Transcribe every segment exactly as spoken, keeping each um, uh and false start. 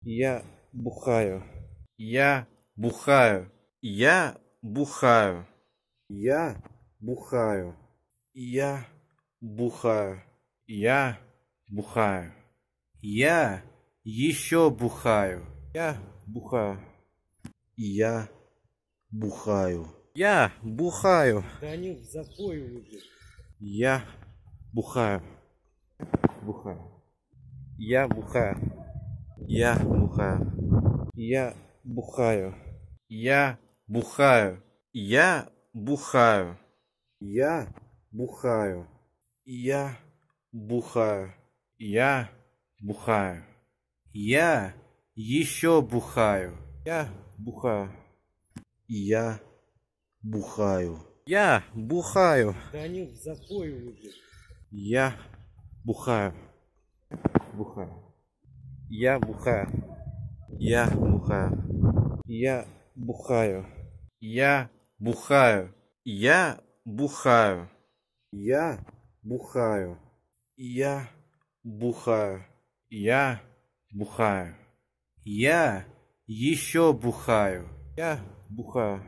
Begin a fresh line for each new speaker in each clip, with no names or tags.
Я бухаю. Я бухаю. Я бухаю. Я бухаю. Я бухаю. Я бухаю. Я еще бухаю. Я бухаю. Я бухаю. Я бухаю.
Да они в запой уже.
Я бухаю. Бухаю. Я бухаю. Я бухаю. Я бухаю. Я бухаю. Я бухаю. Я бухаю. Я бухаю. Я бухаю. Я еще бухаю. Я бухаю. Я бухаю. Я бухаю.
Да они в запой уже.
Я бухаю. Бухаю. Я бухаю. Я бухаю. Я бухаю. Я бухаю. Я бухаю. Я бухаю. Я бухаю. Я бухаю. Я еще бухаю. Я бухаю.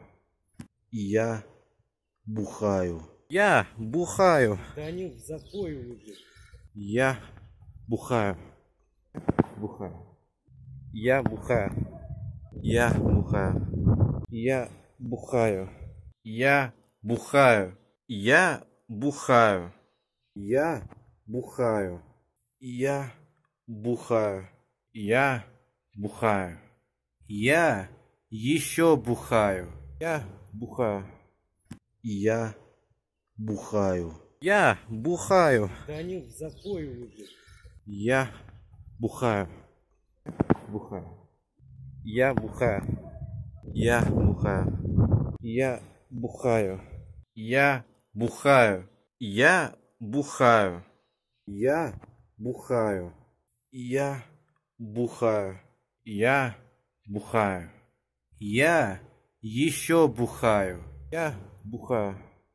Я бухаю. Я бухаю.
Да они в запой уже.
Я бухаю. Бухаю. Я бухаю. Я бухаю. Я бухаю. Я бухаю. Я бухаю. Я бухаю. Я бухаю. Я бухаю. Я еще бухаю. Я бухаю. Я бухаю. Я бухаю.
Да они в запой уже.
Я бухаю. Бухаю. Я бухаю. Я бухаю. Я бухаю. Я бухаю. Я бухаю. Я бухаю. Я бухаю. Я бухаю. Я еще бухаю. Я бухаю.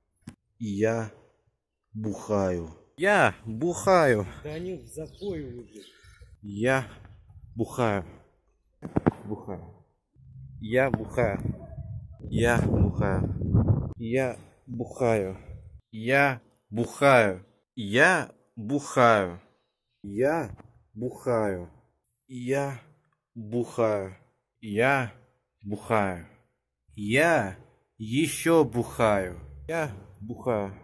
Я бухаю. Я бухаю.
Да они в запой уже.
Я бухаю. Бухаю. Я бухаю. Я бухаю. Я бухаю. Я бухаю. Я бухаю. Я бухаю. Я бухаю. Я бухаю. Я еще бухаю. Я бухаю.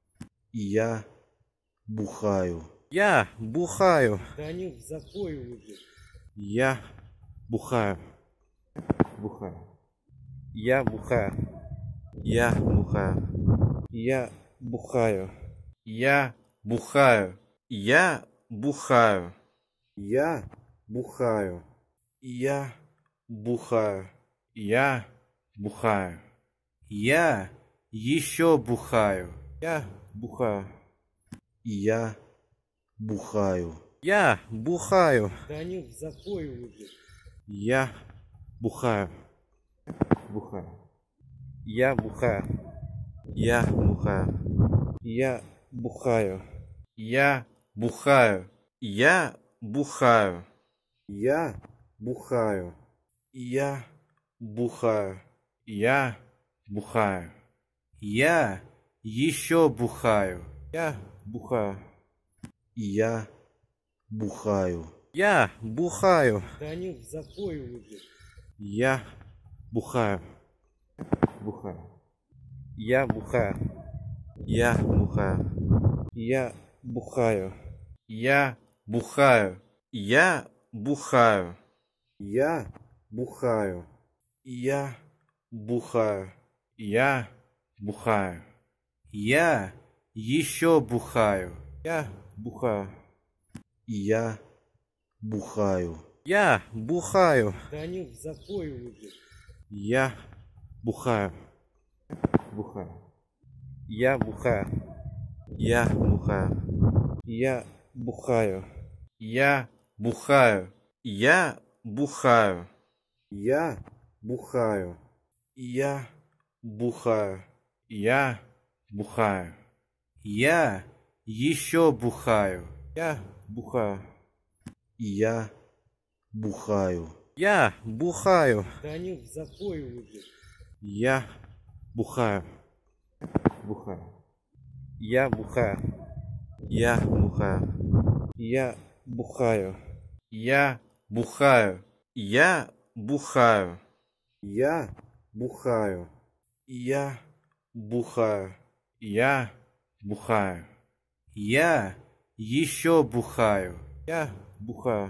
Я бухаю. Я бухаю.
Да они в запой уже.
Я бухаю. Бухаю. Я бухаю. Я бухаю. Я бухаю. Я бухаю. Я бухаю. Я бухаю. Я бухаю. Я бухаю. Я еще бухаю. Я бухаю. Я бухаю. Я бухаю.
Да они в запой уже.
Я бухаю. Бухаю. Я бухаю. Я бухаю. Я бухаю. Я бухаю. Я бухаю. Я бухаю. Я бухаю. Я бухаю. Я еще бухаю. Я бухаю. Я бухаю. Я бухаю.
Да они в запой уже.
Я бухаю. Бухаю. Я бухаю. Я бухаю. Я бухаю. Я бухаю. Я бухаю. Я бухаю. Я бухаю. Я бухаю. Я еще бухаю. Я бухаю. Я бухаю. Я бухаю.
Да они в запой уже.
Я бухаю. Бухаю. Я бухаю. Я бухаю. Я бухаю. Я бухаю. Я бухаю. Я бухаю. Я бухаю. Я бухаю. Я еще бухаю. Я бухаю. Я
бухаю,
Я бухаю.
Да они в запой уже.
Я бухаю. Бухаю. Я бухаю. Я бухаю. Я бухаю. Я бухаю. Я бухаю. Я бухаю. Я бухаю. Я бухаю. Я еще бухаю. Я бухаю.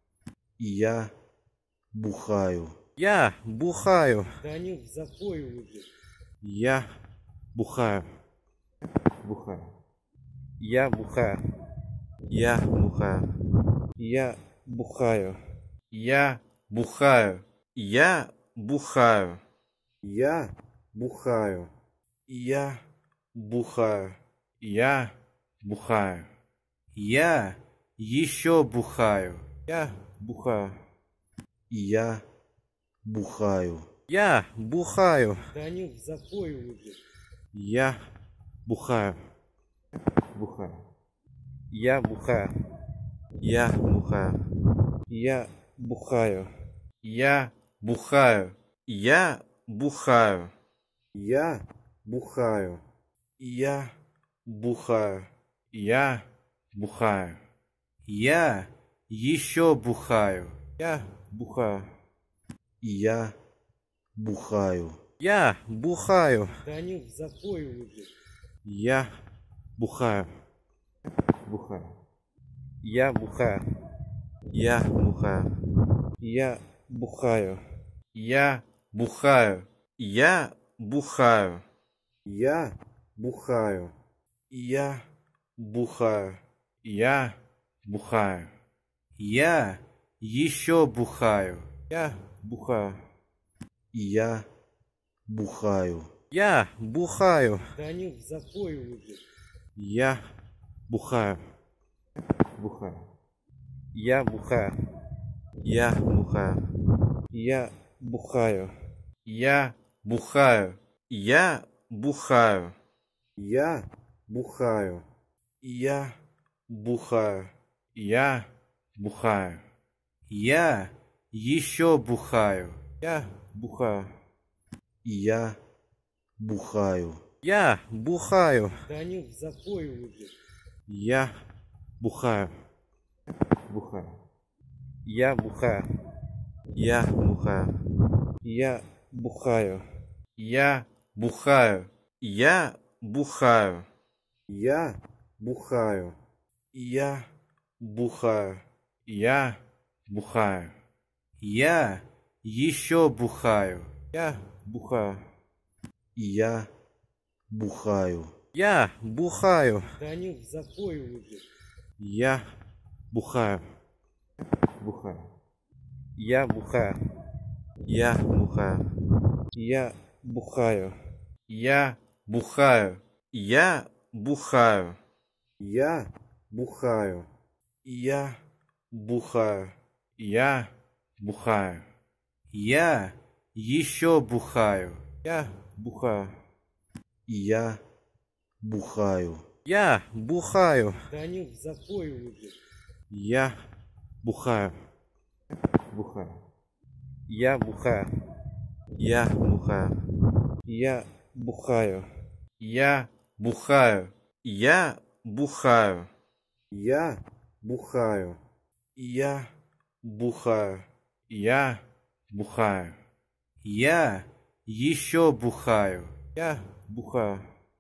я бухаю,
Я бухаю.
Да они в запой уже.
Я бухаю. Бухаю. Я бухаю. Я бухаю. Я бухаю. Я бухаю. Я бухаю. Я бухаю. Я бухаю. Я бухаю. Я еще бухаю. Я бухаю.
я бухаю,
Я бухаю.
Да они в запой уже.
Я бухаю. Бухаю. Я бухаю. Я бухаю. Я бухаю. Я бухаю. Я бухаю. Я бухаю. Я бухаю. Я бухаю. Я еще бухаю. Я бухаю.
я бухаю,
Я бухаю.
Да они в запой уже.
Я бухаю. Бухаю. Я бухаю. Я бухаю. Я бухаю. Я бухаю. Я бухаю. Я бухаю. Я бухаю. Я бухаю. Я еще бухаю. Я бухаю.
я бухаю,
Я бухаю.
Да они в запой уже.
Я бухаю. Бухаю. Я бухаю. Я бухаю. Я бухаю. Я бухаю. Я бухаю. Я бухаю. Я бухаю. Я бухаю. Я еще бухаю. Я бухаю.
я бухаю,
Я бухаю.
Да они в запой уже.
Я бухаю. Бухаю. Я бухаю. Я бухаю. Я бухаю. Я бухаю. Я бухаю. Я бухаю. Я бухаю. Я бухаю. Я еще бухаю. Я бухаю.
я бухаю,
Я бухаю.
Да они в запой уже.
Я бухаю. Бухаю. Я бухаю. Я бухаю. Я бухаю. Я бухаю. Я бухаю. Я бухаю. Я бухаю. Я бухаю. Я еще бухаю. Я бухаю.
я бухаю,
Я бухаю.
Да они в запой уже.
Я бухаю. Бухаю. Я бухаю. Я бухаю. Я бухаю. Я бухаю. Я бухаю. Я бухаю. Я бухаю. Я бухаю. Я еще бухаю. Я бухаю.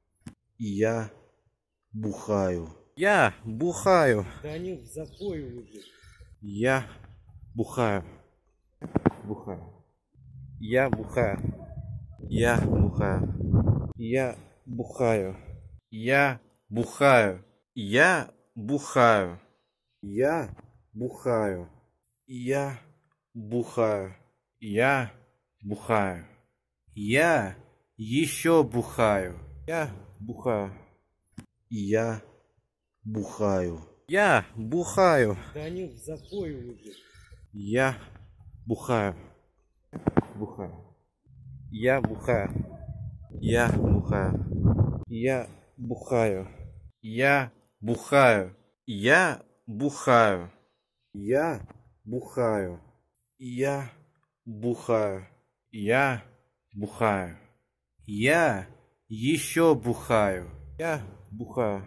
я бухаю,
Я бухаю.
Да они в запой уже.
Я бухаю. Бухаю. Я бухаю. Я бухаю. Я бухаю. Я бухаю. Я бухаю. Я бухаю. Я бухаю. Я бухаю. Я еще бухаю. Я бухаю.
я бухаю,
Я бухаю.
Да они в запой уже.
Я бухаю. Бухаю. Я бухаю. Я бухаю. Я бухаю. Я бухаю. Я бухаю. Я бухаю. Я бухаю. Я бухаю. Я еще бухаю. Я бухаю.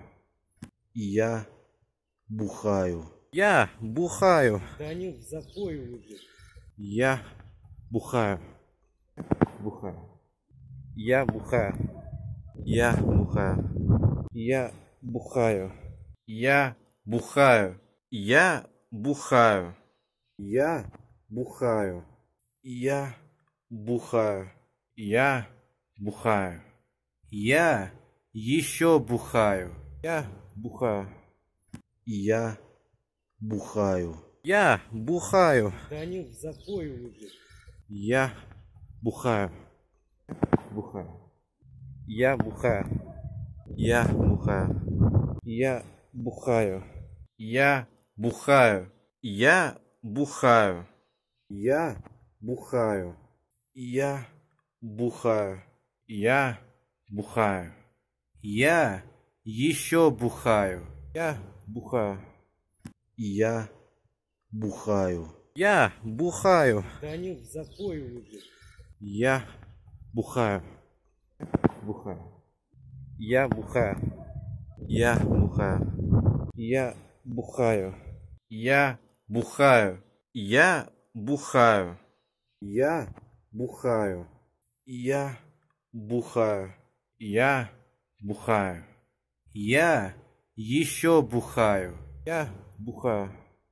Я бухаю.
Я бухаю.
Да они в запой уже.
Я бухаю. Бухаю. Я бухаю. Я бухаю. Я бухаю. Я бухаю. Я бухаю. Я бухаю. Я бухаю. Я бухаю. Я еще бухаю. Я бухаю.
Я бухаю.
Я бухаю.
Да они в запой уже.
Я бухаю. Бухаю. Я бухаю. Я бухаю. Я бухаю. Я бухаю. Я бухаю. Я бухаю. Я бухаю. Я бухаю. Я еще бухаю. Я бухаю.
Я бухаю.
Я бухаю.
Да они в запой уже.
Я бухаю. Бухаю. Я бухаю. Я бухаю. Я бухаю. Я бухаю. Я бухаю. Я бухаю. Я бухаю. Я бухаю. Я еще бухаю. Я бухаю.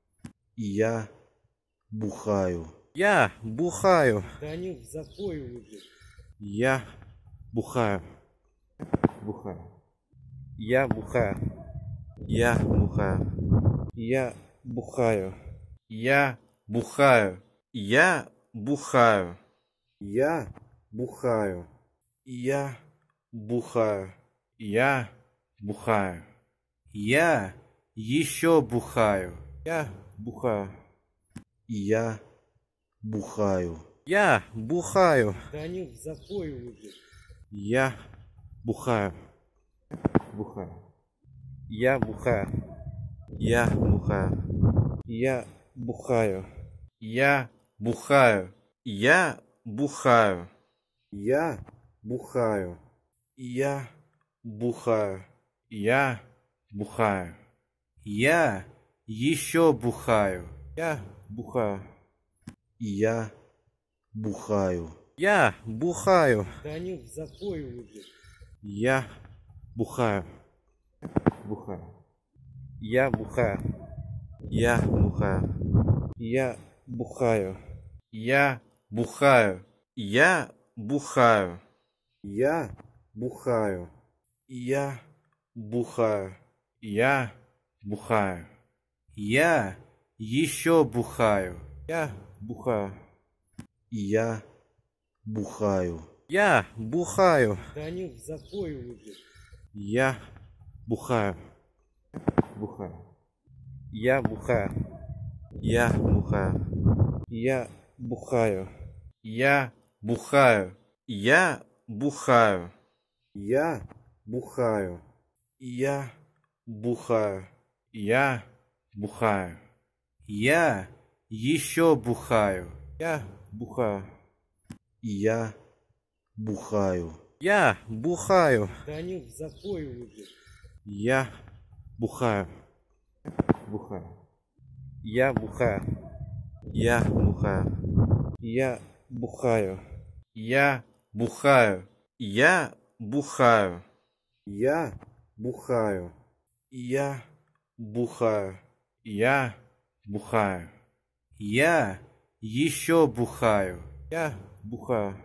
Я бухаю.
Я бухаю.
Да они в запой уже.
Я бухаю. Бухаю. Я бухаю. Я бухаю. Я бухаю. Я бухаю. Я бухаю. Я бухаю. Я бухаю. Я бухаю. Я еще бухаю. Я бухаю.
Я бухаю.
Я бухаю.
Да они в запой уже.
Я бухаю. Бухаю. Я бухаю. Я бухаю. Я бухаю. Я бухаю. Я бухаю. Я бухаю. Я бухаю. Я бухаю. Я еще бухаю. Я бухаю.
Я бухаю.
Я бухаю.
Да они в запой уже.
Я бухаю. Бухаю. Я бухаю. Я бухаю. Я бухаю. Я бухаю. Я бухаю. Я бухаю. Я бухаю. Я бухаю. Я еще бухаю. Я бухаю.
Я бухаю.
Я бухаю.
Да они в запой уже.
Я бухаю. Бухаю. Я бухаю. Я бухаю. Я бухаю. Я бухаю. Я бухаю. Я бухаю. Я бухаю. Я бухаю. Я еще бухаю. Я бухаю.
Я бухаю.
Я бухаю.
Да они в запой уже.
Я бухаю. Бухаю. Я бухаю. Я бухаю. Я бухаю. Я бухаю. Я бухаю. Я бухаю. Я бухаю. Я бухаю. Я еще бухаю. Я бухаю.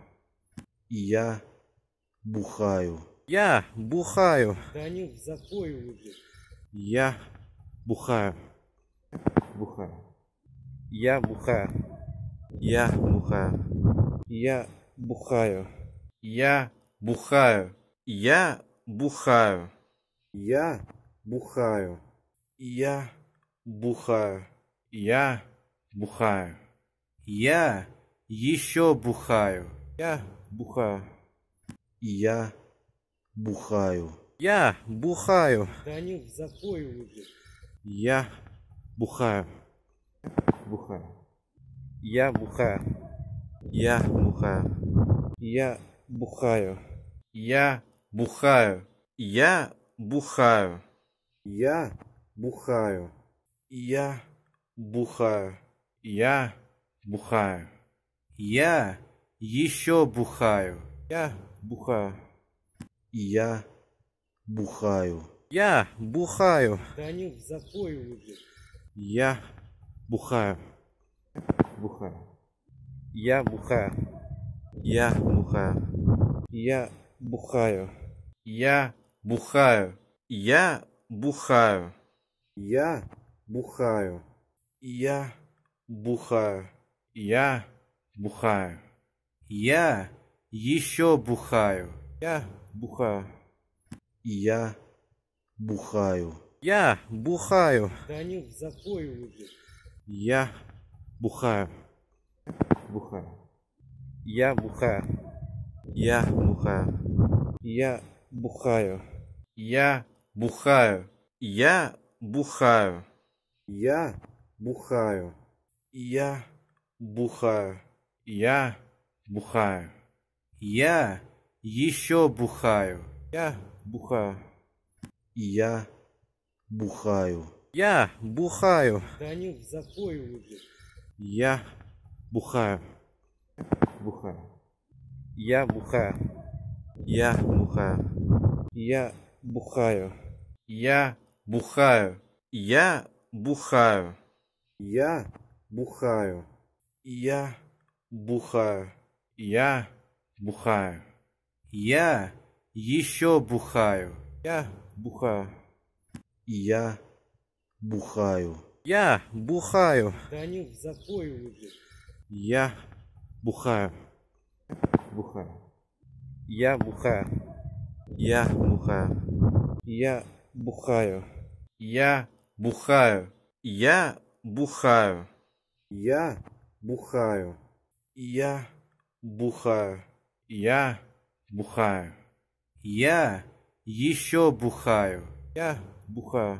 Я бухаю.
Я бухаю.
Да они в запой уже.
Я бухаю. Бухаю. Я бухаю. Я бухаю. Я бухаю. Я бухаю. Я бухаю. Я бухаю. Я бухаю. Я бухаю. Я еще бухаю. Я бухаю.
Я бухаю.
Я бухаю.
Да они в запой уже.
Я бухаю. Бухаю. Я бухаю. Я бухаю. Я бухаю. Я бухаю. Я бухаю. Я бухаю. Я бухаю. Я бухаю. Я еще бухаю. Я бухаю.
Я бухаю.
Я бухаю.
Танюх, в запой уже.
Я бухаю. Бухаю. Я бухаю. Я бухаю. Я бухаю. Я бухаю. Я бухаю. Я бухаю. Я бухаю. Я бухаю. Я еще бухаю. Я бухаю.
Я бухаю.
Я бухаю.
Танюх, в запой уже.
Я бухаю. Бухаю. Я бухаю. Я бухаю. Я бухаю. Я бухаю. Я бухаю. Я бухаю. Я бухаю. Я бухаю. Я еще бухаю. Я бухаю.
Я бухаю.
Я бухаю.
Танюх, в запой уже.
Я бухаю. Бухаю. Я бухаю. Я бухаю. Я бухаю. Я бухаю. Я бухаю. Я бухаю. Я бухаю. Я бухаю. Я еще бухаю. Я бухаю.
Я бухаю.
Я бухаю.
Танюх, в запой уже.
Я бухаю. Бухаю. Я бухаю. Я бухаю. Я бухаю. Я бухаю. Я бухаю. Я бухаю. Я бухаю. Я бухаю. Я еще бухаю. Я бухаю.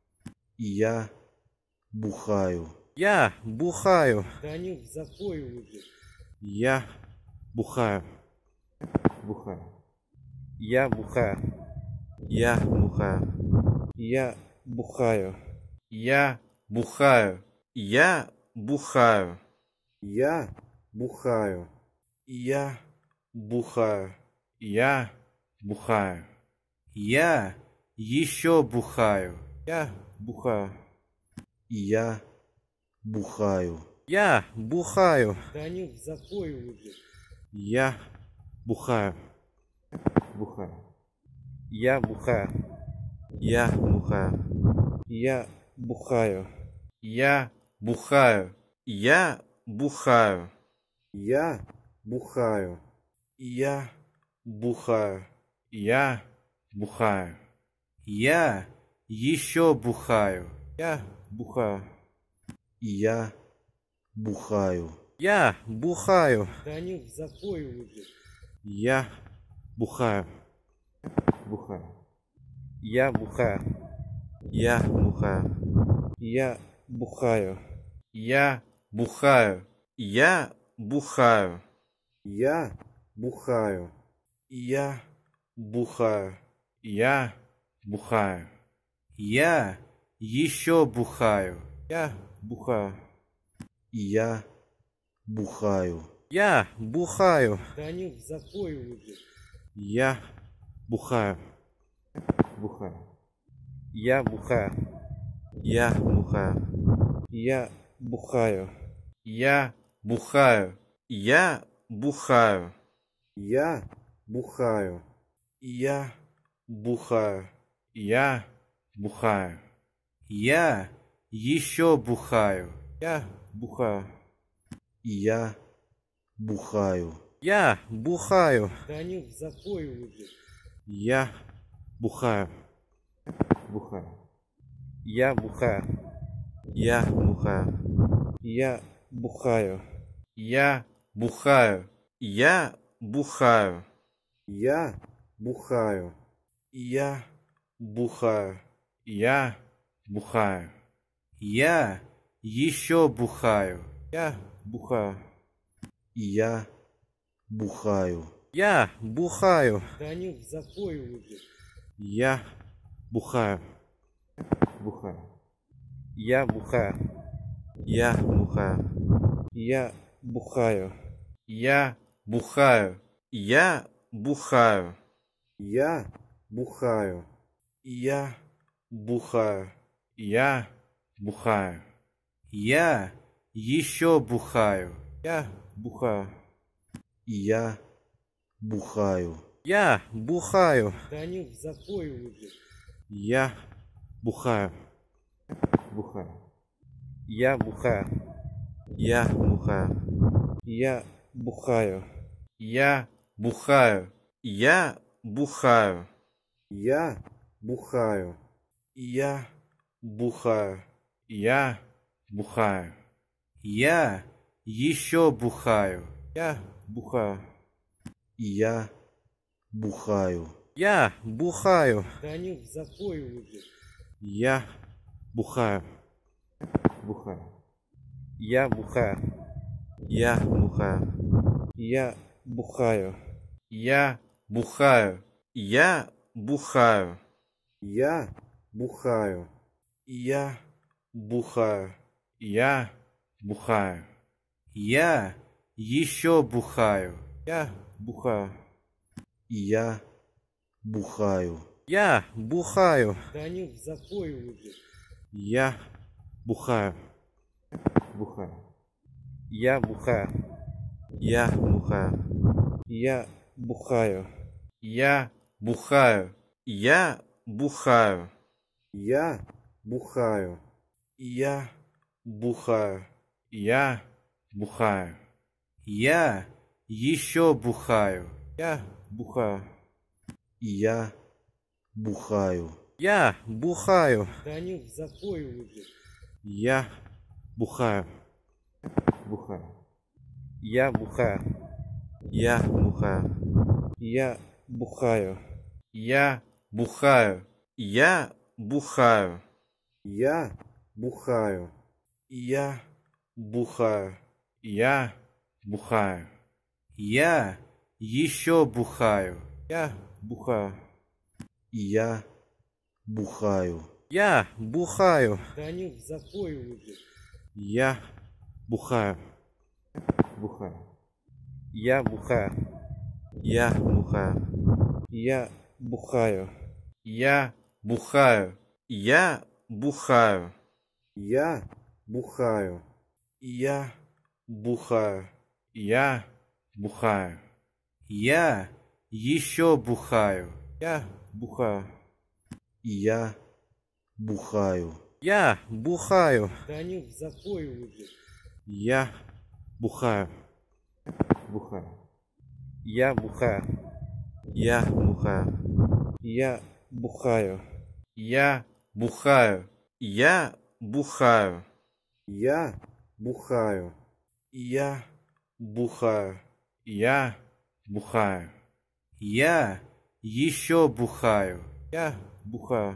Я бухаю.
Я бухаю.
Танюх, в запой уже.
Я бухаю. Бухаю. Я бухаю. Я бухаю. Я бухаю. Я бухаю. Я бухаю. Я бухаю. Я бухаю. Я бухаю. Я еще бухаю. Я бухаю.
Я бухаю.
Я бухаю.
Танюх, в запой уже.
Я бухаю. Бухаю. Я бухаю. Я бухаю. Я бухаю. Я бухаю. Я бухаю. Я бухаю. Я бухаю. Я бухаю. Я еще бухаю. Я бухаю.
Я бухаю.
Я бухаю.
Танюх, в запой уже.
Я бухаю. Бухаю. Я бухаю. Я бухаю. Я бухаю. Я бухаю. Я бухаю. Я бухаю. Я бухаю. Я бухаю. Я еще бухаю. Я бухаю.
Я бухаю.
Я бухаю.
Танюх, в запой уже.
Я бухаю. Бухаю. Я бухаю. Я бухаю. Я бухаю. Я бухаю. Я бухаю. Я бухаю. Я бухаю. Я бухаю. Я еще бухаю. Я бухаю.
Я бухаю.
Я бухаю.
Танюх, в запой уже.
Я бухаю. Бухаю. Я бухаю. Я бухаю. Я бухаю. Я бухаю. Я бухаю. Я бухаю. Я бухаю. Я бухаю. Я еще бухаю. Я бухаю.
Я бухаю.
Я бухаю.
Да они в запой уже.
Я бухаю. Бухаю. Я бухаю. Я бухаю. Я бухаю. Я бухаю. Я бухаю. Я бухаю. Я бухаю. Я бухаю. Я еще бухаю. Я бухаю.
Я бухаю.
Я бухаю.
Да они в запой уже.
Я бухаю. Бухаю. Я бухаю. Я бухаю. Я бухаю. Я бухаю. Я бухаю. Я бухаю. Я бухаю. Я бухаю. Я еще бухаю. Я бухаю.
Я бухаю.
Я бухаю.
Да они в запой уже.
Я бухаю. Бухаю. Я бухаю. Я бухаю. Я бухаю. Я бухаю. Я бухаю. Я бухаю. Я бухаю. Я бухаю. Я еще бухаю. Я бухаю.
Я бухаю.
Я бухаю.
Да они в запой уже.
Я бухаю. Бухаю. Я бухаю. Я бухаю. Я бухаю. Я бухаю. Я бухаю. Я бухаю. Я бухаю. Я бухаю. Я еще бухаю. Я бухаю.
Я бухаю.
Я бухаю.
Да они в запой уже.
Я бухаю. Бухаю. Я бухаю. Я бухаю. Я бухаю. Я бухаю. Я бухаю. Я бухаю. Я бухаю. Я бухаю. Я еще бухаю. Я бухаю.
Я бухаю.
Я бухаю.
Да они в запой уже.
Я бухаю. Бухаю. Я бухаю. Я бухаю. Я бухаю. Я бухаю. Я бухаю. Я бухаю. Я бухаю. Я бухаю. Я еще бухаю. Я бухаю.
Я бухаю.
Я бухаю.
Да они в запой уже.
Я бухаю. Бухаю. Я бухаю. Я бухаю. Я бухаю. Я бухаю. Я бухаю. Я бухаю. Я бухаю. Я бухаю. Я еще бухаю. Я бухаю.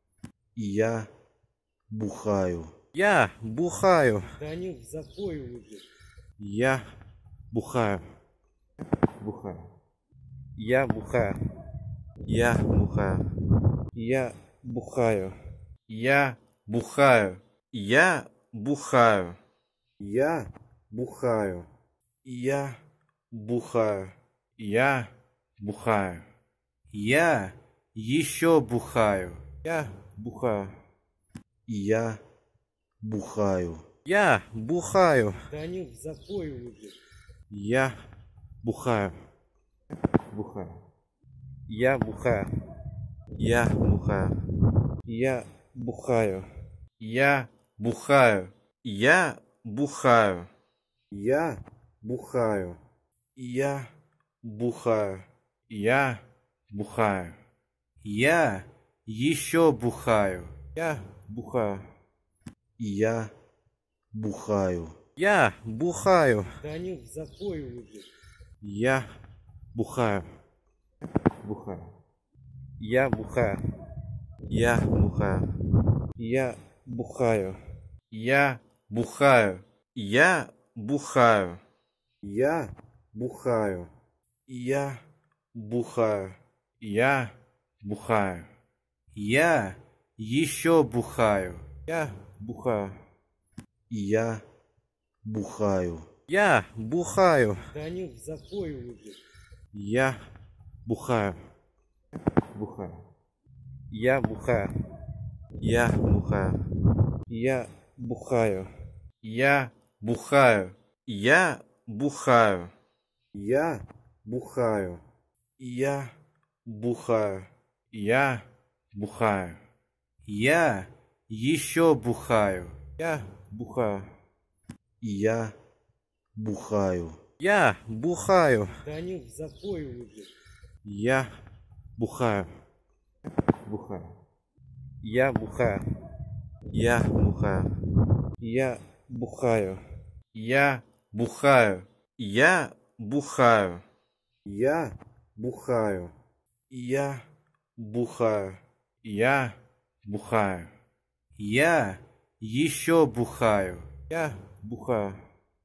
Я бухаю.
Я бухаю.
Да они в запой уже.
Я бухаю. Бухаю. Я бухаю. Я бухаю. Я бухаю. Я бухаю. Я бухаю. Я бухаю. Я бухаю. Я бухаю. Я еще бухаю. Я бухаю.
Я бухаю.
Я бухаю.
Да они в запой уже.
Я бухаю. Бухаю. Я бухаю. Я бухаю. Я бухаю. Я бухаю. Я бухаю. Я бухаю. Я бухаю. Я бухаю. Я еще бухаю. Я бухаю.
Я бухаю.
Я бухаю.
Да они в запой уже.
Я бухаю. Бухаю. Я бухаю. Я бухаю. Я бухаю. Я бухаю. Я бухаю.
Я бухаю.
Я бухаю. Я бухаю. Я еще бухаю. Я бухаю.
Я бухаю.
Я бухаю.
Да они в запой уже.
Я бухаю. Бухаю. Я бухаю. Я бухаю. Я бухаю. Я бухаю. Я бухаю.
Я бухаю.
Я бухаю. Я бухаю. Я еще бухаю. Я бухаю.
Я бухаю.
Я бухаю.
Да они в запой уже.
Я бухаю. Бухаю. Я бухаю. Я бухаю. Я бухаю. Я бухаю. Я бухаю.
Я бухаю.
Я бухаю. Я бухаю. Я еще бухаю. Я бухаю.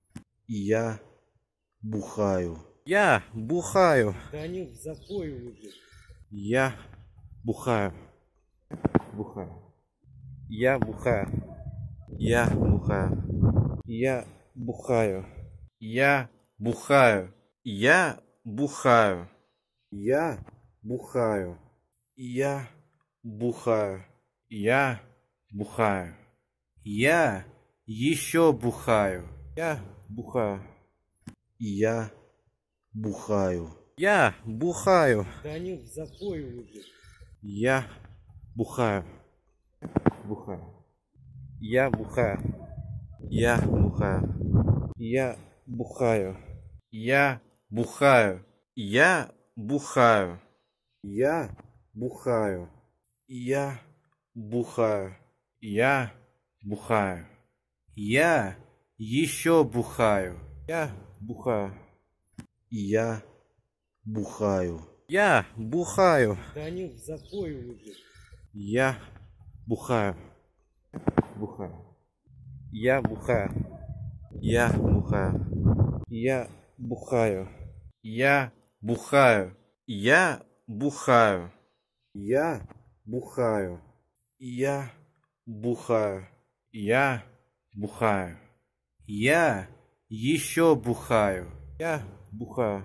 Я бухаю.
Я бухаю.
Да они в запой уже.
Я бухаю. Бухаю. Я бухаю. Я бухаю. Я бухаю. Я бухаю. Я бухаю.
Я бухаю.
Я бухаю. Я бухаю. Я еще бухаю. Я бухаю.
Я бухаю.
Я бухаю.
Да они в запой уже.
Я бухаю. Бухаю. Я бухаю. Я бухаю. Я бухаю. Я бухаю. Я бухаю.
Я бухаю.
Я бухаю. Я бухаю. Я еще бухаю. Я бухаю.
Я бухаю.
Я бухаю.
Да они в запой уже.
Я бухаю. Бухаю. Я бухаю. Я бухаю. Я бухаю. Я бухаю. Я бухаю.
Я бухаю.
Я бухаю. Я бухаю. Я еще бухаю. Я бухаю.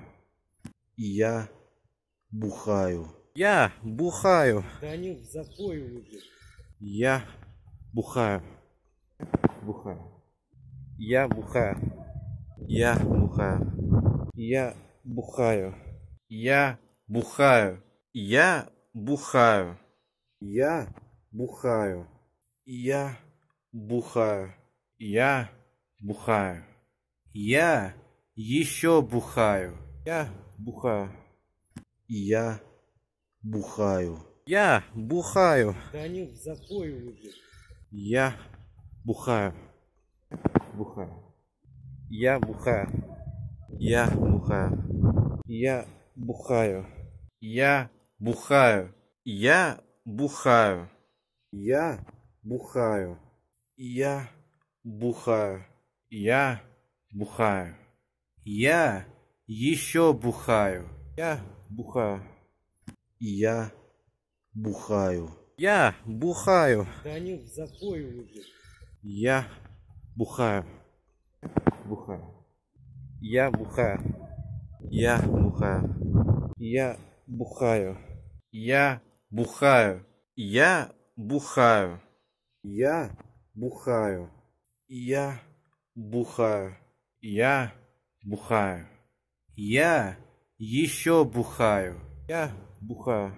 Я бухаю.
Я бухаю.
Да они в запой уже.
Я бухаю. Бухаю. Я бухаю. Я бухаю. Я бухаю. Я бухаю. Я бухаю.
Я бухаю.
Я бухаю. Я бухаю. Я еще бухаю. Я бухаю.
Я бухаю.
Я бухаю.
Да они в запой уже.
Я бухаю. Бухаю. Я бухаю. Я бухаю. Я бухаю. Я бухаю. Я бухаю.
Я бухаю.
Я бухаю. Я бухаю. Я еще бухаю. Я бухаю.
Я бухаю.
Я бухаю.
Да они в запой уже.
Я бухаю. Бухаю. Я бухаю. Я бухаю. Я бухаю. Я бухаю. Я бухаю.
Я бухаю.
Я бухаю. Я бухаю. Я еще бухаю. Я бухаю.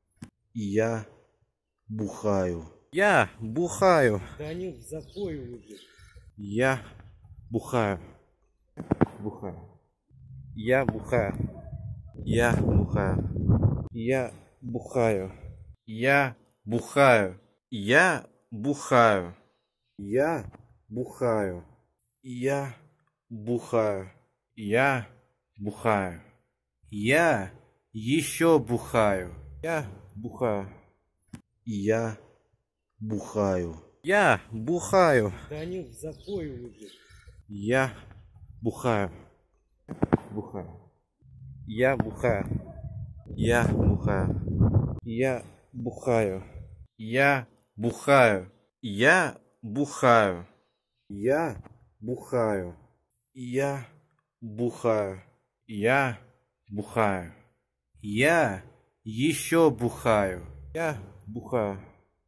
Я бухаю.
Я бухаю.
Да они в запой уже.
Я бухаю. Бухаю. Я бухаю. Я бухаю. Я бухаю. Я бухаю. Я бухаю.
Я бухаю.
Я бухаю. Я бухаю. Я еще бухаю. Я бухаю.
Я бухаю.
Я бухаю.
Да они в запой уже.
Я бухаю. Бухаю. Я бухаю. Я бухаю. Я бухаю. Я бухаю. Я бухаю.
Я бухаю.
Я бухаю. Я бухаю. Я еще бухаю. Я бухаю.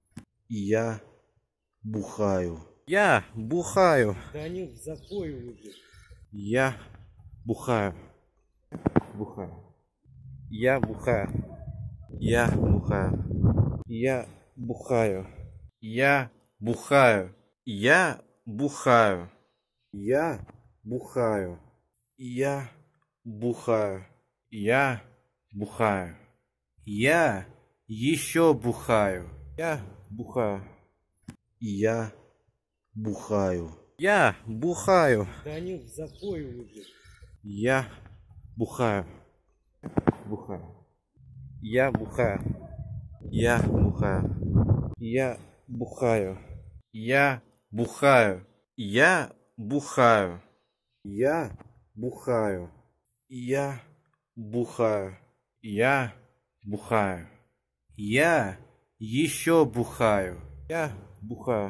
Я бухаю.
Я бухаю.
Да они в запой уже.
Я бухаю. Бухаю. Я бухаю. Я бухаю. Я бухаю. Я бухаю. Я бухаю.
Я бухаю.
Я бухаю. Я бухаю. Я еще бухаю. Я бухаю.
Я бухаю.
Я бухаю.
Да они в запой уже.
Я бухаю. Бухаю. Я бухаю. Я бухаю. Я бухаю. Я бухаю. Я бухаю.
Я бухаю.
Я бухаю. Я бухаю. Я еще бухаю. Я бухаю.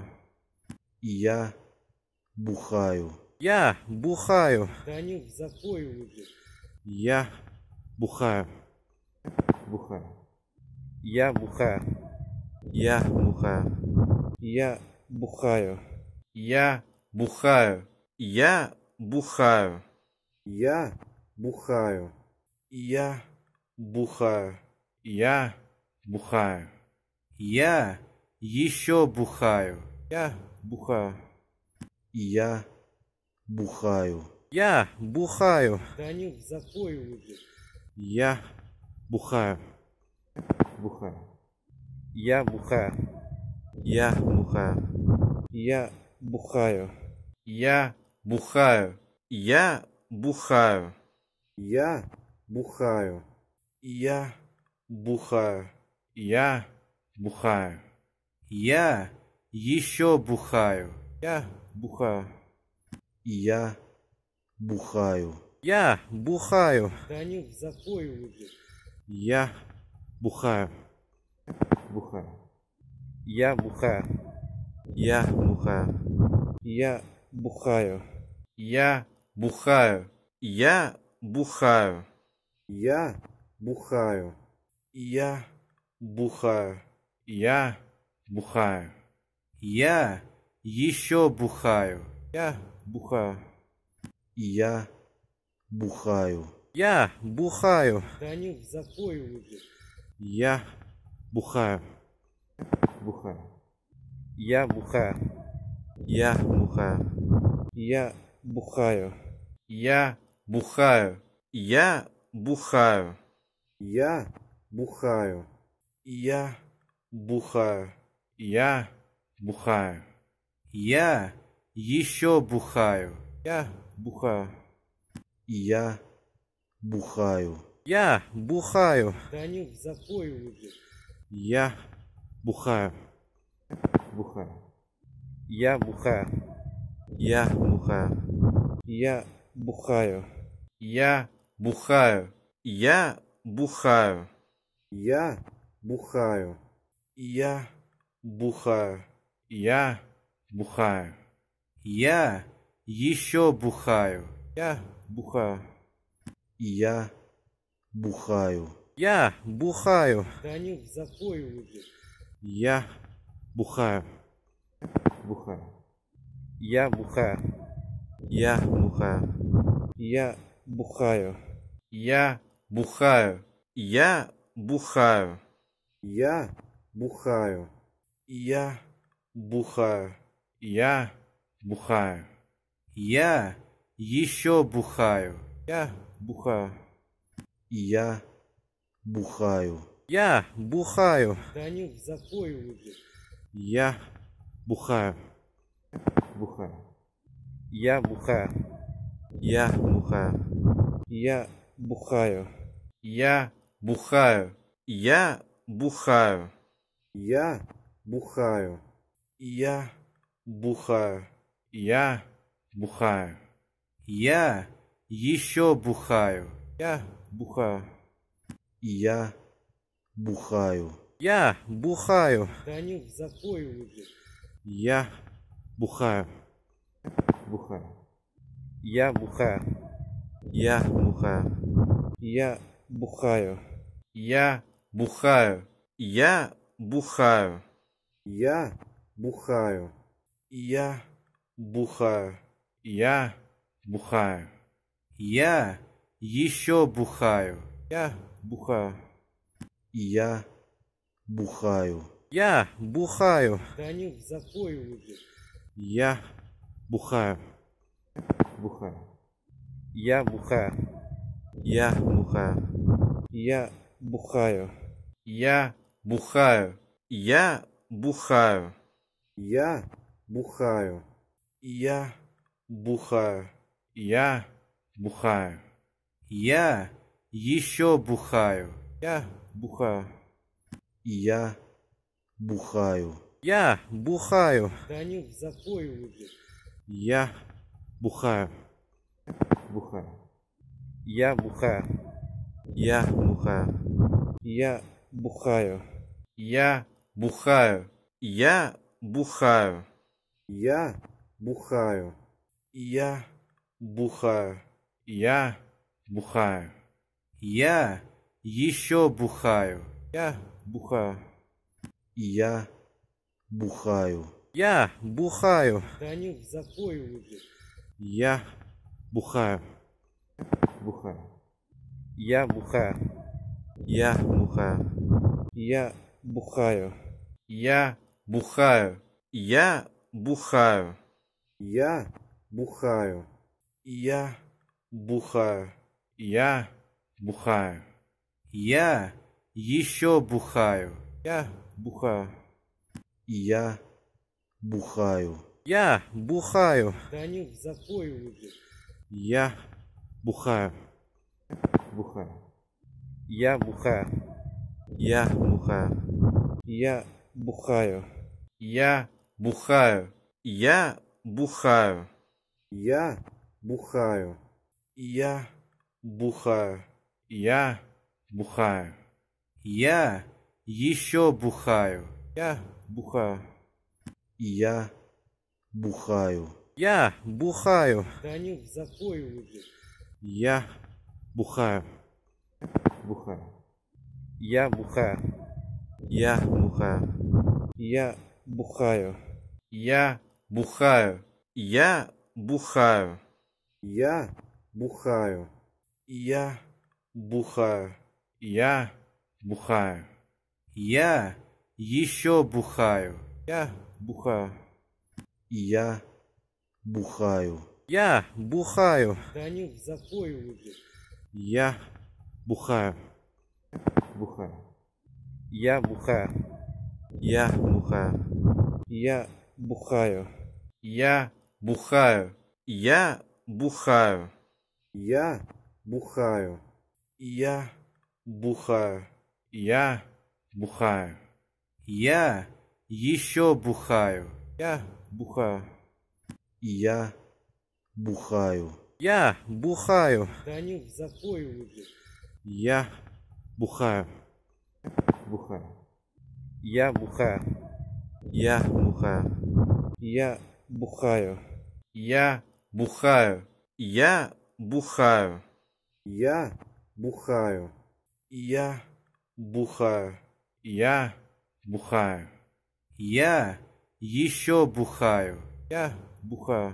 Я бухаю.
Я бухаю.
Да они в запой уже.
Я бухаю. Бухаю. Я бухаю. Я бухаю. Я бухаю. Я бухаю. Я бухаю.
Я бухаю.
Я бухаю. Я бухаю. Я еще бухаю. Я бухаю.
Я бухаю.
Я бухаю.
Да они в запой уже.
Я бухаю. Бухаю. Я бухаю. Я бухаю. Я бухаю. Я бухаю. Я бухаю.
Я бухаю.
Я бухаю. Я бухаю. Я еще бухаю. Я бухаю.
Я бухаю.
Я бухаю.
Да они в запой уже.
Я бухаю. Бухаю. Я бухаю. Я бухаю. Я бухаю. Я бухаю. Я бухаю.
Я бухаю.
Я бухаю. Я бухаю. Я еще бухаю. Я бухаю.
Я бухаю.
Я бухаю.
Да они в запой уже.
Я бухаю. Бухаю. Я бухаю. Я бухаю. Я бухаю. Я бухаю. Я бухаю.
Я бухаю.
Я бухаю. Я бухаю. Я еще бухаю. Я бухаю.
Я бухаю.
Я бухаю.
Да они в запой уже.
Я бухаю. Бухаю. Я бухаю. Я бухаю. Я бухаю. Я бухаю. Я бухаю.
Я бухаю.
Я бухаю. Я бухаю. Я еще бухаю. Я бухаю.
Я бухаю.
Я бухаю.
Да они в запой уже.
Я бухаю. Бухаю. Я бухаю. Я бухаю. Я бухаю. Я бухаю. Я бухаю.
Я бухаю.
Я бухаю. Я бухаю. Я еще бухаю. Я бухаю.
Я бухаю.
Я бухаю.
Да они в запой уже.
Я бухаю. Бухаю. Я бухаю. Я бухаю. Я бухаю. Я бухаю. Я бухаю.
Я бухаю.
Я бухаю. Я бухаю. Я еще бухаю. Я бухаю.
Я бухаю.
Я бухаю.
Да они в запой уже.
Я бухаю. Бухаю. Я бухаю. Я бухаю. Я бухаю. Я бухаю. Я бухаю.
Я бухаю.
Я бухаю. Я бухаю. Я еще бухаю. Я бухаю.
Я бухаю.
Я бухаю.
Да они в запой уже.
Я бухаю. Бухаю. Я бухаю. Я бухаю. Я бухаю. Я бухаю. Я бухаю.
Я бухаю.
Я бухаю. Я бухаю. Я еще бухаю. Я бухаю.
Я бухаю.
Я бухаю.
Да они в запой уже.
Я бухаю. Бухаю. Я бухаю. Я бухаю. Я бухаю. Я бухаю. Я бухаю.
Я бухаю.
Я бухаю. Я бухаю. Я еще бухаю. Я бухаю.
Я бухаю.
Я бухаю.
Да они в запой уже.
Я бухаю. Бухаю. Я бухаю. Я бухаю. Я бухаю. Я бухаю. Я бухаю.
Я бухаю.
Я бухаю. Я бухаю. Я еще бухаю. Я бухаю.
Я бухаю.
Я бухаю.
Да они в запой уже.
Я бухаю. Бухаю. Я бухаю. Я бухаю. Я бухаю. Я бухаю. Я бухаю.
Я бухаю.
Я бухаю. Я бухаю. Я еще бухаю. Я бухаю.
Я бухаю.
Я бухаю.
Да они в запой уже.
Я бухаю. Бухаю. Я бухаю. Я бухаю. Я бухаю. Я бухаю. Я бухаю.
Я бухаю.
Я бухаю. Я бухаю. Я еще бухаю. Я бухаю.
Я бухаю.
Я бухаю.
Да они в запой уже.
Я бухаю. Бухаю. Я бухаю. Я бухаю. Я бухаю. Я бухаю. Я бухаю.
Я бухаю.
Я бухаю. Я бухаю. Я еще бухаю. Я бухаю.
Я бухаю.
Я бухаю.
Да они в запой уже.
Я бухаю. Бухаю. Я бухаю. Я бухаю. Я бухаю. Я бухаю. Я бухаю.
Я бухаю.
Я бухаю. Я бухаю. Я еще бухаю. Я бухаю.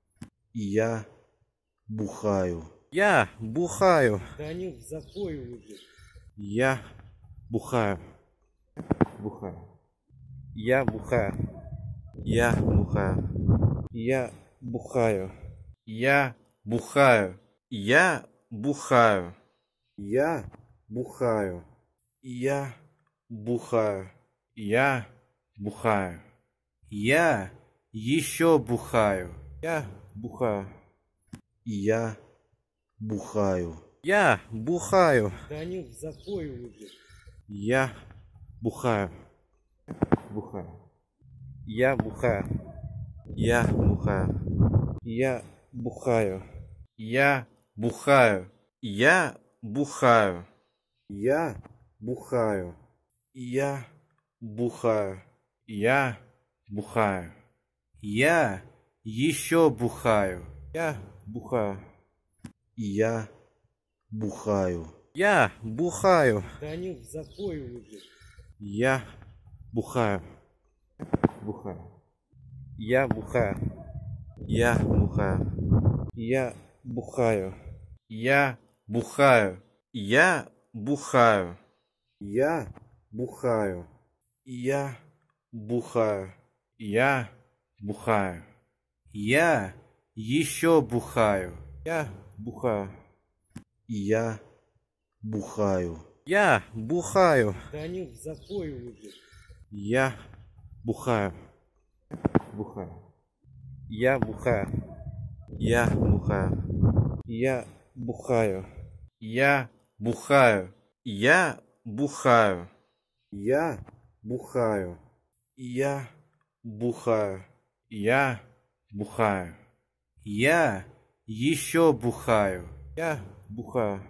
Я бухаю.
Я бухаю.
Да они в запой уже.
Я бухаю. Бухаю. Я бухаю. Я бухаю. Я бухаю. Я бухаю. Я бухаю.
Я бухаю.
Я бухаю. Я бухаю. Я еще бухаю. Я бухаю.
Я бухаю.
Я бухаю.
Да они в запой уже.
Я бухаю. Бухаю. Я бухаю. Я бухаю. Я бухаю. Я бухаю. Я бухаю.
Я бухаю.
Я бухаю. Я бухаю. Я еще бухаю. Я бухаю.
Я бухаю.
Я бухаю.
Танюх, в запой уже.
Я бухаю. Бухаю. Я бухаю. Я бухаю. Я бухаю. Я бухаю. Я бухаю.
Я бухаю.
Я бухаю. Я бухаю. Я еще бухаю. Я бухаю.
Я бухаю.
Я бухаю.
Танюх, в запой уже.
Я бухаю. Бухаю. Я бухаю. Я бухаю. Я бухаю. Я бухаю. Я бухаю.
Я бухаю.
Я бухаю. Я бухаю. Я еще бухаю. Я бухаю.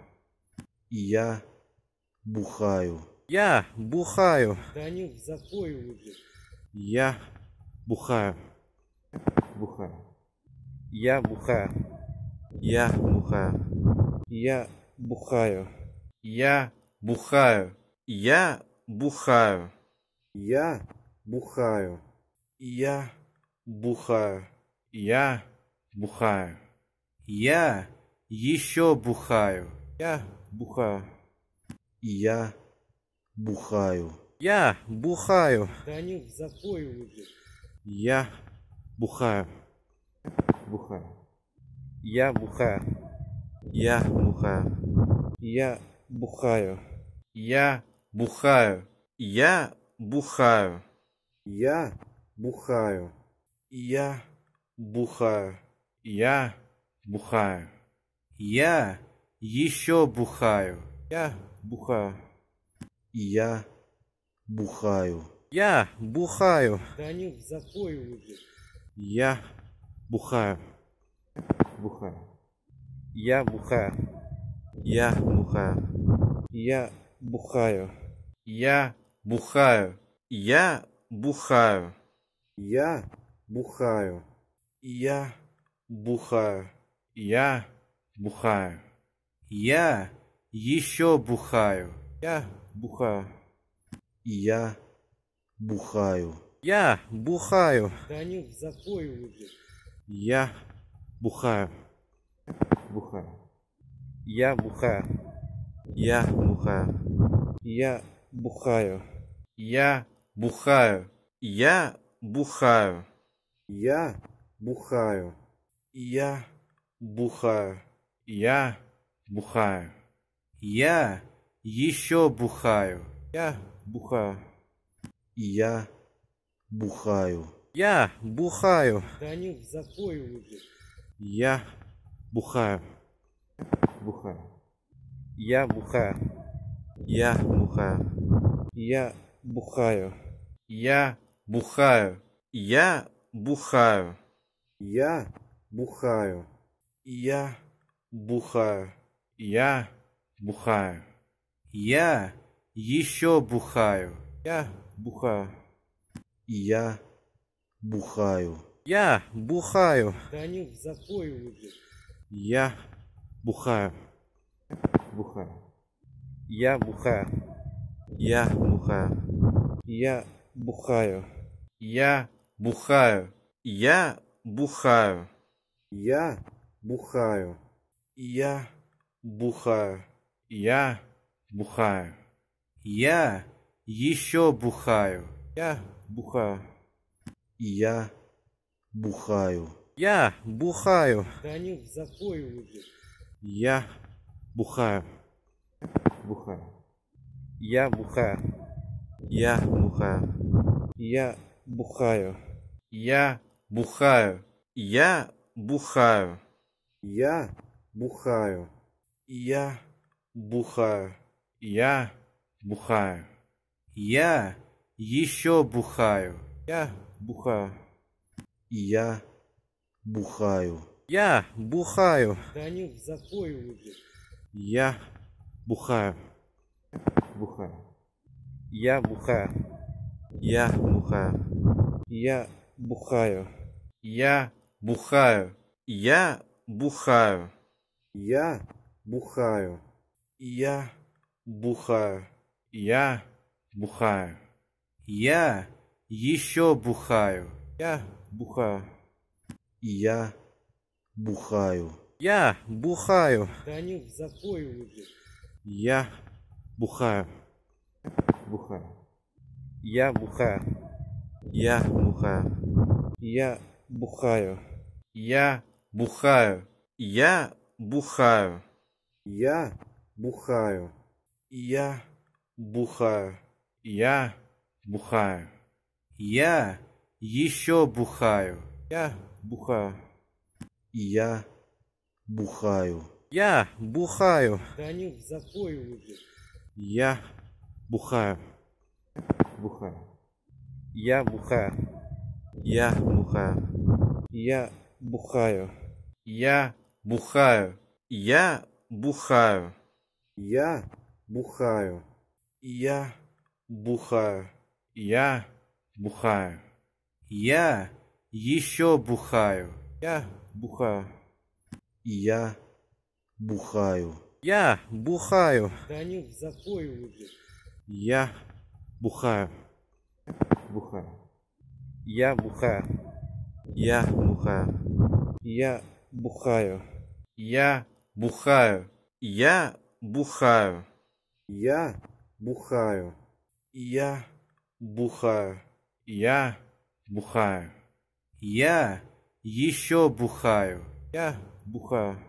Я бухаю.
Я бухаю.
Танюх, в запой уже.
Я бухаю. Бухаю. Я бухаю. Я бухаю. Я бухаю. Я бухаю. Я бухаю.
Я бухаю.
Я бухаю. Я бухаю. Я еще бухаю. Я бухаю.
Я бухаю.
Я бухаю.
Танюх, в запой уже.
Я бухаю. Бухаю. Я бухаю. Я бухаю. Я бухаю. Я бухаю. Я бухаю.
Я бухаю.
Я бухаю. Я бухаю. Я еще бухаю. Я бухаю.
Я бухаю.
Я бухаю.
Танюх, в запой уже.
Я бухаю. Бухаю. Я бухаю. Я бухаю. Я бухаю. Я бухаю. Я бухаю.
Я бухаю.
Я бухаю. Я бухаю. Я еще бухаю. Я бухаю.
Я бухаю.
Я бухаю.
Танюх, в запой уже.
Я бухаю. Бухаю. Я бухаю. Я бухаю. Я бухаю. Я бухаю. Я бухаю.
Я бухаю.
Я бухаю. Я бухаю. Я еще бухаю. Я бухаю.
Я бухаю.
Я бухаю.
Танюх, в запой уже.
Я бухаю. Бухаю. Я бухаю. Я бухаю. Я бухаю. Я бухаю. Я бухаю.
Я бухаю.
Я бухаю. Я бухаю. Я еще бухаю. Я бухаю.
Я бухаю.
Я бухаю.
Танюх, в запой уже.
Я бухаю. Бухаю. Я бухаю. Я бухаю. Я бухаю. Я бухаю. Я бухаю.
Я бухаю.
Я бухаю. Я бухаю. Я еще бухаю. Я бухаю.
Я бухаю.
Я бухаю.
Танюх, в запой уже.
Я бухаю. Бухаю. Я бухаю. Я бухаю. Я бухаю. Я бухаю. Я бухаю.
Я бухаю.
Я бухаю. Я бухаю. Я еще бухаю. Я бухаю.
Я бухаю.
Я бухаю.
Да они в запой уже.
Я бухаю. Бухаю. Я бухаю. Я бухаю. Я бухаю. Я бухаю. Я бухаю.
Я бухаю.
Я бухаю. Я бухаю. Я еще бухаю. Я бухаю.
Я бухаю.
Я бухаю.
Да они в запой уже.
Я бухаю. Бухаю. Я бухаю. Я бухаю. Я бухаю. Я бухаю. Я бухаю.
Я бухаю.
Я бухаю. Я бухаю. Я еще бухаю. Я бухаю.
Я бухаю.
Я бухаю.
Да они в запой уже.
Я бухаю. Бухаю. Я бухаю. Я бухаю. Я бухаю. Я бухаю. Я бухаю.
Я бухаю.
Я бухаю. Я бухаю. Я еще бухаю. Я бухаю.
Я бухаю.
Я бухаю.
Да они в запой уже.
Я бухаю. Бухаю. Я бухаю. Я бухаю. Я бухаю. Я бухаю. Я бухаю.
Я бухаю.
Я бухаю. Я бухаю. Я еще бухаю. Я бухаю.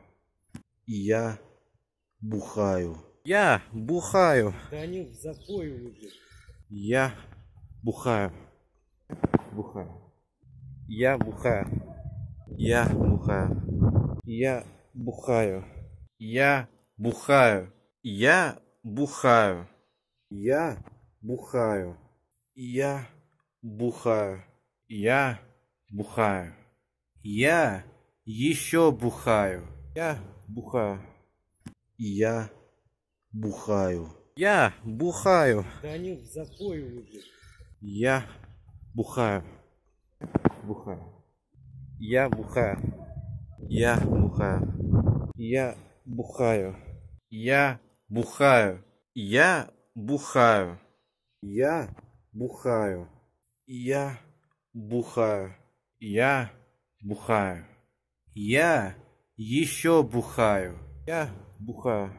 Я бухаю.
Я бухаю.
Да они в запой уже.
Я бухаю. Бухаю. Я бухаю. Я бухаю. Я бухаю. Я бухаю. Я бухаю.
Я бухаю.
Я бухаю. Я бухаю. Я еще бухаю. Я бухаю.
Я бухаю.
Я бухаю.
Да они в запой уже.
Я бухаю. Бухаю. Я бухаю. Я бухаю. Я бухаю. Я бухаю. Я бухаю.
Я бухаю.
Я бухаю. Я бухаю. Я еще бухаю. Я бухаю.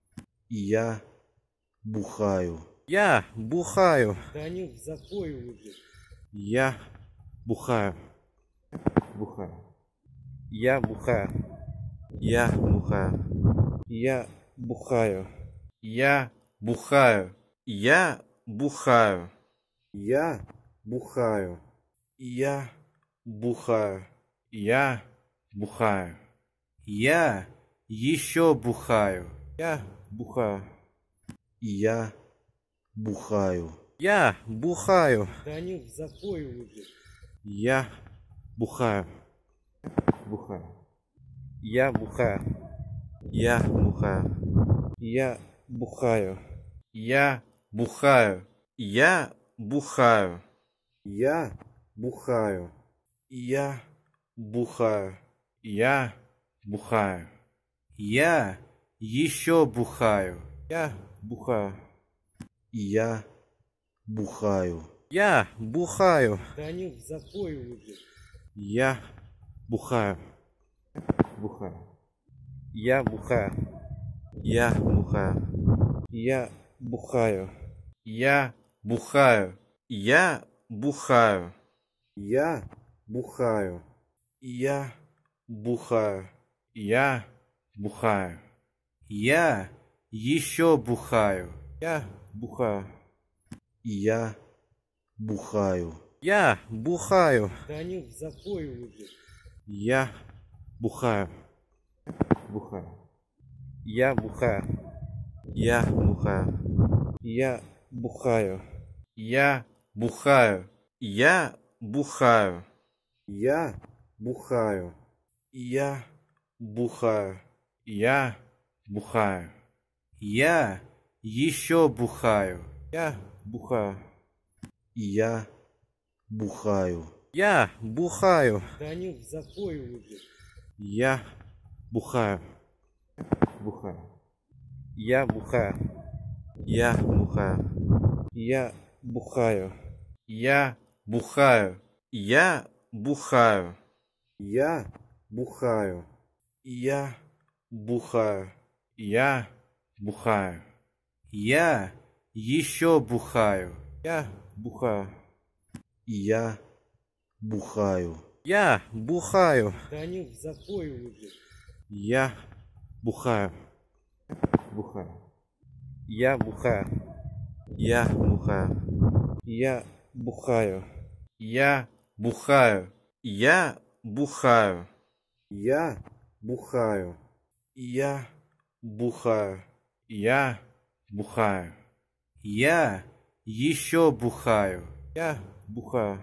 Я бухаю.
Я бухаю.
Да они в запой уже.
Я бухаю. Бухаю. Я бухаю. Я бухаю. Я бухаю. Я бухаю. Я бухаю.
Я бухаю.
Я бухаю. Я бухаю. Я еще бухаю. Я бухаю.
Я бухаю.
Я бухаю.
Да они в запой уже.
Я бухаю. Бухаю. Я бухаю. Я бухаю. Я бухаю. Я бухаю. Я бухаю.
Я бухаю.
Я бухаю. Я бухаю. Я еще бухаю. Я бухаю.
Я бухаю.
Я бухаю.
Да они в запой уже.
Я бухаю. Бухаю. Я бухаю. Я бухаю. Я бухаю. Я бухаю. Я бухаю.
Я бухаю.
Я бухаю. Я бухаю. Я еще бухаю. Я бухаю.
Я бухаю.
Я бухаю.
Да они в запой уже.
Я бухаю. Бухаю. Я бухаю. Я бухаю. Я бухаю. Я бухаю. Я бухаю.
Я бухаю. Я бухаю.
Я бухаю. Я еще бухаю. Я бухаю.
Я бухаю.
Я бухаю.
Да они в запой уже.
Я бухаю. Бухаю. Я бухаю. Я бухаю. Я бухаю. Я бухаю. Я бухаю.
Я бухаю.
Я бухаю. Я бухаю. Я еще бухаю. Я бухаю.
Я бухаю.
Я бухаю.
Да они в запой уже.
Я бухаю. Бухаю. Я бухаю. Я бухаю. Я бухаю. Я бухаю. Я бухаю.
Я бухаю.
Я бухаю. Я бухаю. Я еще бухаю. Я бухаю.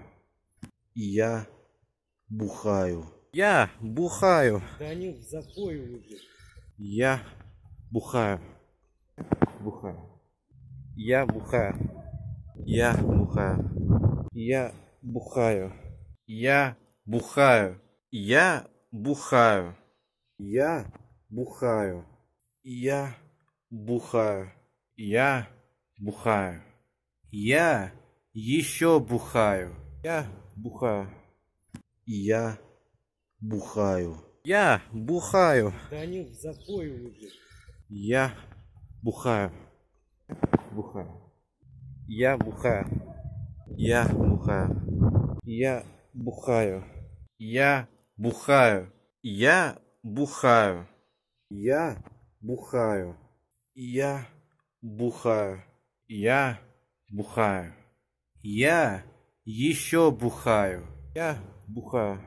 Я бухаю.
Я бухаю.
Да они в запой уже.
Я бухаю. Бухаю. Я бухаю. Я бухаю. Я бухаю. Я бухаю. Я бухаю.
Я бухаю.
Я бухаю. Я бухаю. Я еще бухаю. Я бухаю.
Я бухаю.
Я бухаю.
Да они в запой уже.
Я бухаю. Бухаю. Я бухаю. Я бухаю. Я бухаю. Я бухаю. Я бухаю.
Я бухаю.
Я бухаю. Я бухаю. Я еще бухаю. Я бухаю.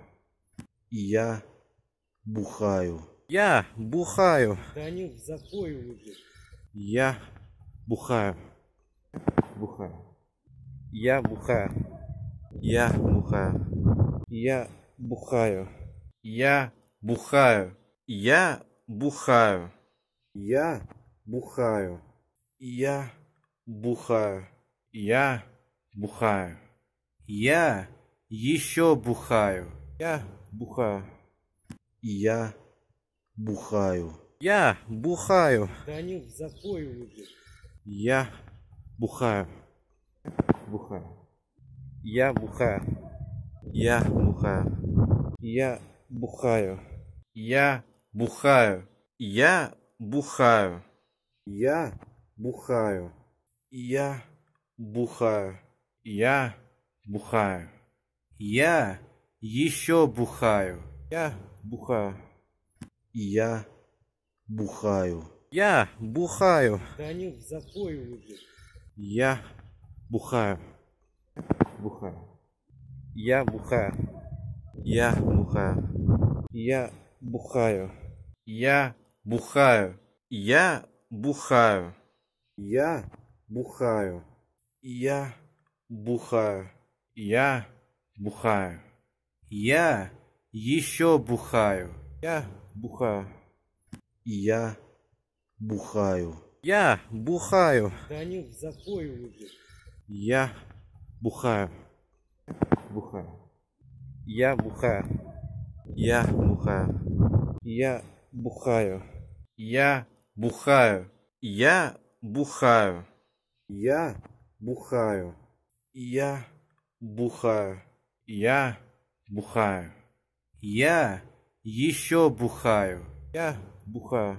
Я бухаю.
Я бухаю.
Да они в запой уже.
Я бухаю. Бухаю. Я бухаю. Я бухаю. Я бухаю. Я бухаю. Я бухаю.
Я бухаю.
Я бухаю. Я бухаю. Я еще бухаю. Я бухаю.
Я бухаю.
Я бухаю.
Да они в запой уже.
Я бухаю. Бухаю. Я бухаю. Я бухаю. Я бухаю. Я бухаю. Я бухаю.
Я бухаю.
Я бухаю. Я бухаю. Я еще бухаю. Я бухаю.
Я бухаю.
Я бухаю.
Да они в запой уже.
Я бухаю. Бухаю. Я бухаю. Я бухаю. Я бухаю. Я бухаю. Я бухаю.
Я бухаю.
Я бухаю. Я бухаю. Я еще бухаю. Я бухаю.
Я бухаю.
Я бухаю.
Да они в запой уже.
Я бухаю. Бухаю. Я бухаю. Я бухаю. Я бухаю. Я бухаю. Я бухаю.
Я бухаю.
Я бухаю. Я бухаю. Я еще бухаю. Я бухаю.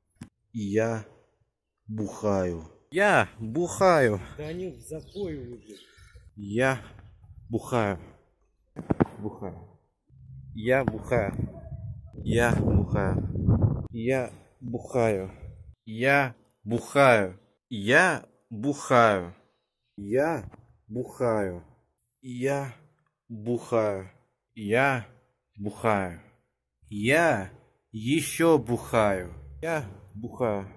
Я бухаю.
Я бухаю.
Да они в запой уже.
Я бухаю. Бухаю. Я бухаю. Я бухаю. Я бухаю. Я бухаю. Я бухаю.
Я бухаю.
Я бухаю. Я бухаю. Я еще бухаю. Я бухаю.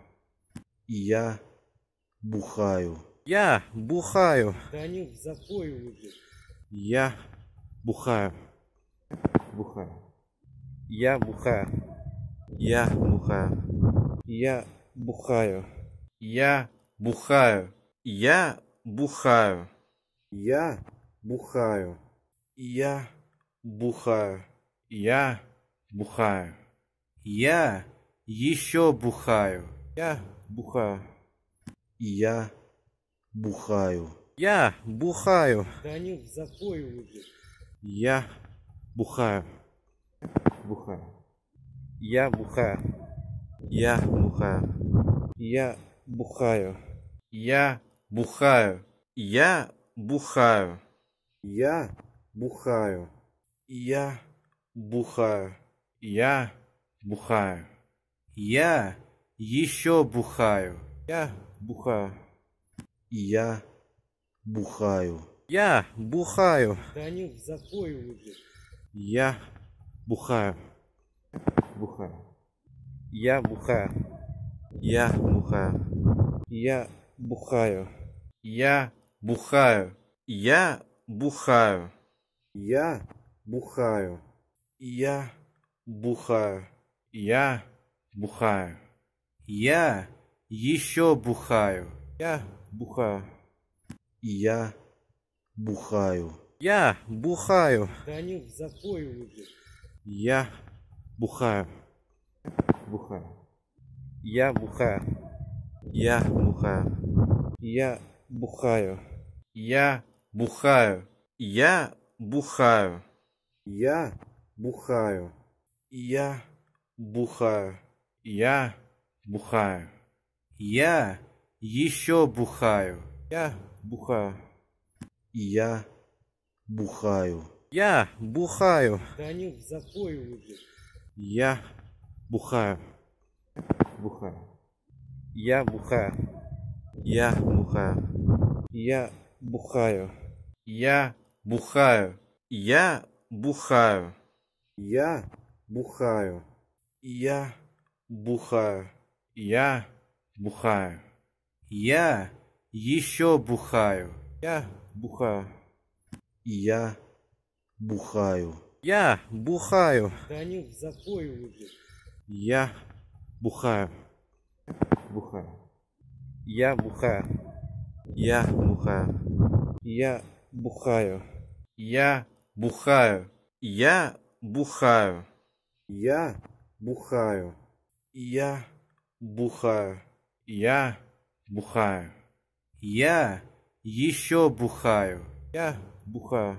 Я бухаю.
Я бухаю.
Да они в запой уже.
Я бухаю. Бухаю. Я бухаю. Я бухаю. Я бухаю. Я бухаю. Я бухаю.
Я бухаю.
Я бухаю. Я бухаю. Я еще бухаю. Я бухаю.
Я бухаю.
Я бухаю.
Данил, в запой уже.
Я бухаю. Бухаю. Я бухаю. Я бухаю. Я бухаю. Я бухаю. Я бухаю.
Я бухаю.
Я бухаю. Я бухаю. Я еще бухаю. Я бухаю.
Я бухаю.
Я бухаю.
Данил, в запой уже.
Я бухаю. Бухаю. Я бухаю. Я бухаю. Я бухаю. Я бухаю. Я бухаю.
Я бухаю.
Я бухаю. Я бухаю. Я еще бухаю. Я бухаю.
Я бухаю.
Я бухаю.
Данил, в запой уже.
Я бухаю. Бухаю. Я бухаю. Я бухаю. Я бухаю. Я бухаю. Я бухаю.
Я бухаю.
Я бухаю. Я бухаю. Я еще бухаю. Я бухаю.
Я бухаю.
Я бухаю.
Данил, в запой уже.
Я бухаю. Бухаю. Я бухаю. Я бухаю. Я бухаю. Я бухаю. Я бухаю.
Я бухаю.
Я бухаю. Я бухаю. Я еще бухаю. Я бухаю.
Я бухаю.
Я бухаю.
Данил, в запой уже.
Я бухаю. Бухаю. Я бухаю. Я бухаю. Я бухаю. Я бухаю. Я бухаю.
Я бухаю.
Я бухаю. Я бухаю. Я еще бухаю. Я бухаю.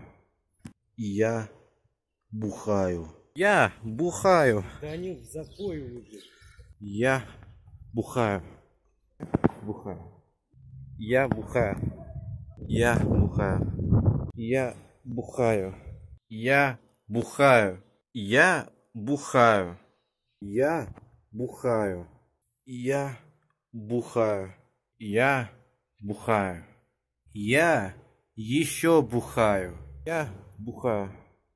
Я бухаю.
Я бухаю.
Данил, в запой уже.
Я бухаю. Бухаю. Я бухаю. Я бухаю. Я бухаю. Я бухаю. Я бухаю.
Я бухаю.
Я бухаю. Я бухаю. Я еще бухаю. Я бухаю.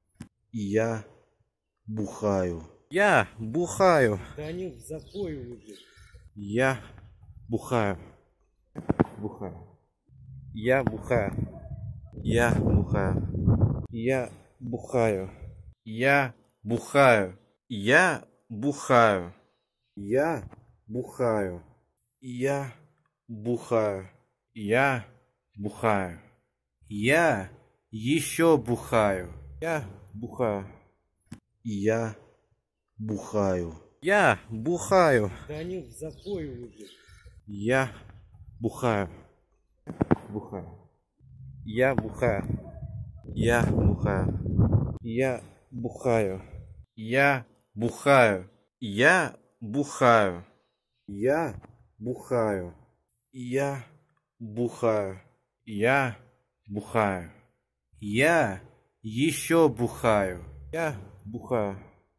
Я бухаю.
Я бухаю.
Данил, в запой уже.
Я бухаю. Бухаю. Я бухаю. Я бухаю. Я бухаю. Я бухаю. Я бухаю.
Я бухаю.
Я бухаю. Я бухаю. Я еще бухаю. Я бухаю.
Я бухаю.
Я бухаю.
Данил, в запой уже.
Я бухаю. Бухаю. Я бухаю. Я бухаю. Я бухаю. Я бухаю. Я бухаю.
Я бухаю.
Я бухаю. Я бухаю. Я еще бухаю. Я бухаю.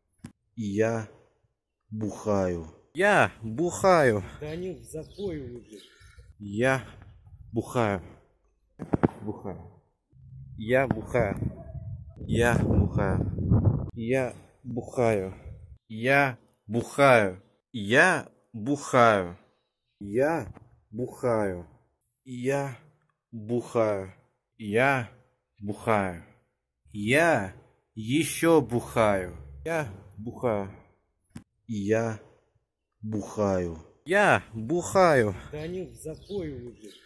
Я бухаю.
Я бухаю.
Данил, в запой уже.
Я бухаю. Бухаю. Я бухаю. Я бухаю. Я бухаю. Я бухаю. Я бухаю.
Я бухаю.
Я бухаю. Я бухаю. Я еще бухаю. Я бухаю.
Я бухаю.
Я бухаю.
Да они в запой уже.